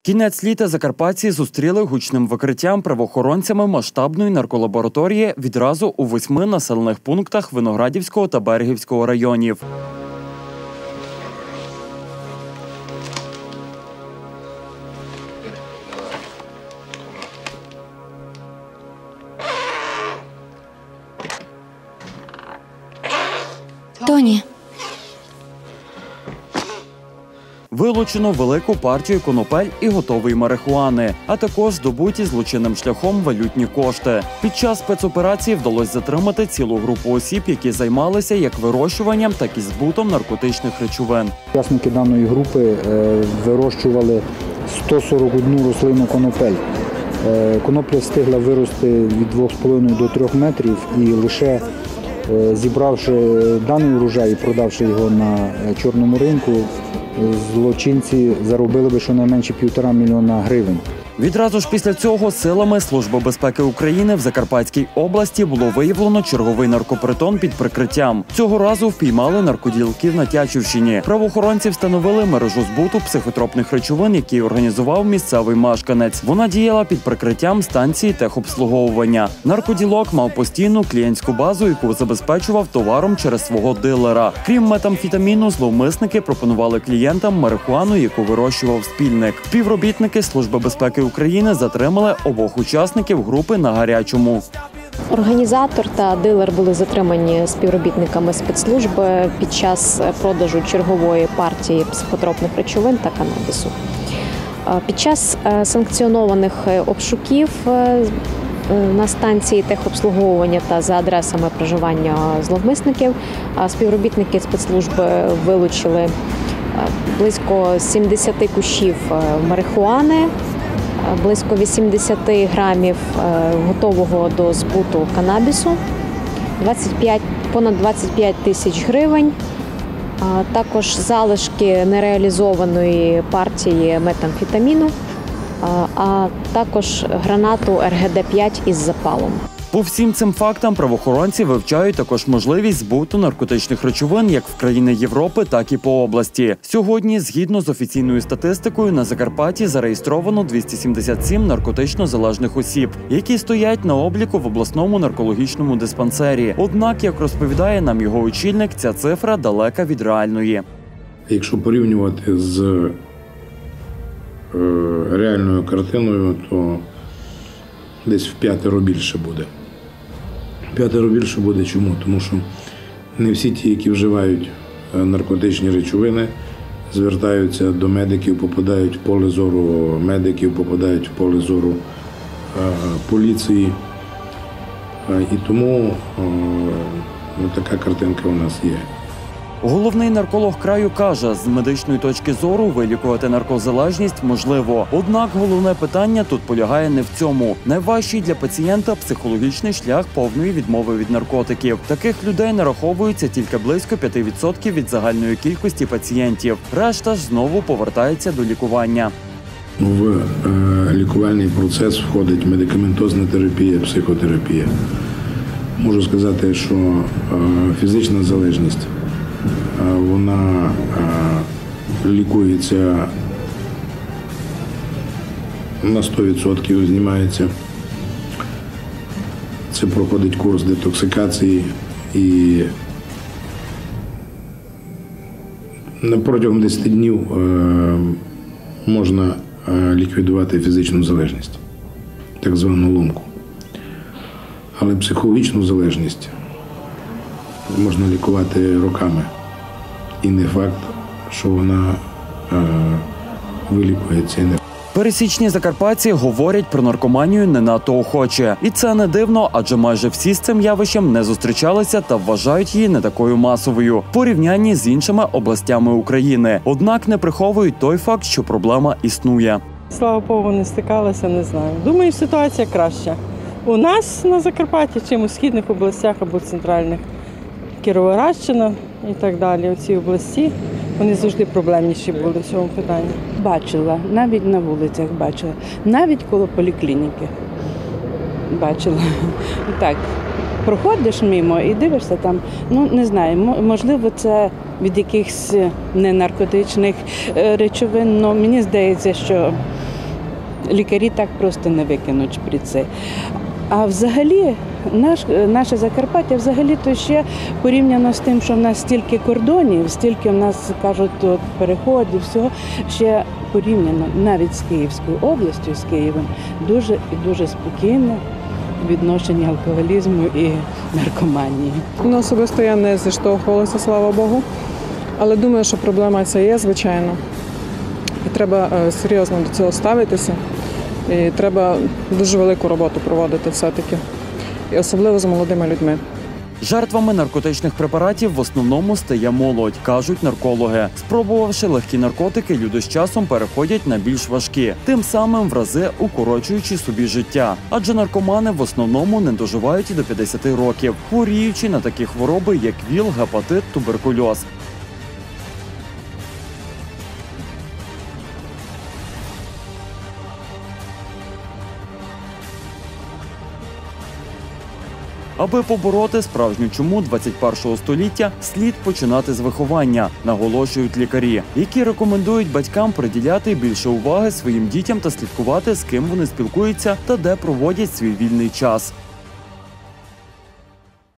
Кінець літа закарпатці зустріли гучним викриттям правоохоронцями масштабної нарколабораторії відразу у 8 населених пунктах Виноградівського та Берегівського районів. Тоні. Вилучено велику партію конопель і готової марихуани, а також здобуті злочинним шляхом валютні кошти. Під час спецоперації вдалося затримати цілу групу осіб, які займалися як вирощуванням, так і збутом наркотичних речовин. Учасники даної групи вирощували 141 рослину конопель. Конопля встигла вирости від 2,5 до 3 метрів і лише зібравши даний урожай і продавши його на чорному ринку, злочинці заробили би щонайменше 1,5 мільйона гривень. Відразу ж після цього силами Служби безпеки України в Закарпатській області було виявлено черговий наркопритон під прикриттям. Цього разу впіймали наркоділків на Тячівщині. Правоохоронці встановили мережу збуту психотропних речовин, які організував місцевий мешканець. Вона діяла під прикриттям станції техобслуговування. Наркоділок мав постійну клієнтську базу, яку забезпечував товаром через свого дилера. Крім метамфетаміну, зловмисники пропонували клієнтам марихуану, яку вирощував спільник. Співробітники Служби безпеки України затримали обох учасників групи на гарячому. Організатор та дилер були затримані співробітниками спецслужби під час продажу чергової партії психотропних речовин та канабісу. Під час санкціонованих обшуків на станції техобслуговування та за адресами проживання зловмисників співробітники спецслужби вилучили близько 70 кущів марихуани, близько 80 грамів готового до збуту канабісу, понад 25 тисяч гривень, також залишки нереалізованої партії метамфетаміну, а також гранату РГД-5 із запалом. По всім цим фактам правоохоронці вивчають також можливість збуту наркотичних речовин як в країни Європи, так і по області. Сьогодні, згідно з офіційною статистикою, на Закарпатті зареєстровано 277 наркотично залежних осіб, які стоять на обліку в обласному наркологічному диспансері. Однак, як розповідає нам його очільник, ця цифра далека від реальної. Якщо порівнювати з реальною картиною, то десь в 5 більше буде. 5 більше буде чому? Тому що не всі ті, які вживають наркотичні речовини, звертаються до медиків, попадають в поле зору медиків, попадають в поле зору поліції. І тому така картинка у нас є. Головний нарколог краю каже, з медичної точки зору вилікувати наркозалежність можливо. Однак головне питання тут полягає не в цьому. Найважчий для пацієнта психологічний шлях повної відмови від наркотиків. Таких людей нараховується тільки близько 5% від загальної кількості пацієнтів. Решта ж знову повертається до лікування. В лікувальний процес входить медикаментозна терапія, психотерапія. Можу сказати, що фізична залежність вона лікується на 100%, знімається. Це проходить курс детоксикації і протягом 10 днів можна ліквідувати фізичну залежність, так звану ломку. Але психологічну залежність можна лікувати роками. І не факт, що вона вилікується. Пересічні закарпатці говорять про наркоманію не надто охоче. І це не дивно, адже майже всі з цим явищем не зустрічалися та вважають її не такою масовою в порівнянні з іншими областями України. Однак не приховують той факт, що проблема існує. Слава Богу, не стикалася, не знаю. Думаю, ситуація краща у нас на Закарпатті, чим у східних областях або центральних. Кіровоградщина і так далі. Оці області, вони завжди проблемніші були в цьому питанні. Бачила, навіть на вулицях бачила, навіть коло поліклініки бачила. Так, проходиш мимо і дивишся там, не знаю, можливо, це від якихось ненаркотичних речовин, але мені здається, що лікарі так просто не викинуть шприци. А взагалі, наше Закарпаття взагалі то ще порівняно з тим, що в нас стільки кордонів, стільки в нас, кажуть, от переходів, всього, ще порівняно навіть з Київською областю, з Києвом, дуже і дуже спокійне відношення алкоголізму і наркоманії. Ну, особисто я не зіштовхувалася, слава Богу. Але думаю, що проблема ця є, звичайно. І треба серйозно до цього ставитися. І треба дуже велику роботу проводити все-таки. І особливо з молодими людьми. Жертвами наркотичних препаратів в основному стає молодь, кажуть наркологи. Спробувавши легкі наркотики, люди з часом переходять на більш важкі, тим самим в рази укорочуючи собі життя. Адже наркомани в основному не доживають і до 50 років, хворіючи на такі хвороби, як ВІЛ, гепатит, туберкульоз. Аби побороти справжню чуму 21-го століття, слід починати з виховання, наголошують лікарі, які рекомендують батькам приділяти більше уваги своїм дітям та слідкувати, з ким вони спілкуються та де проводять свій вільний час.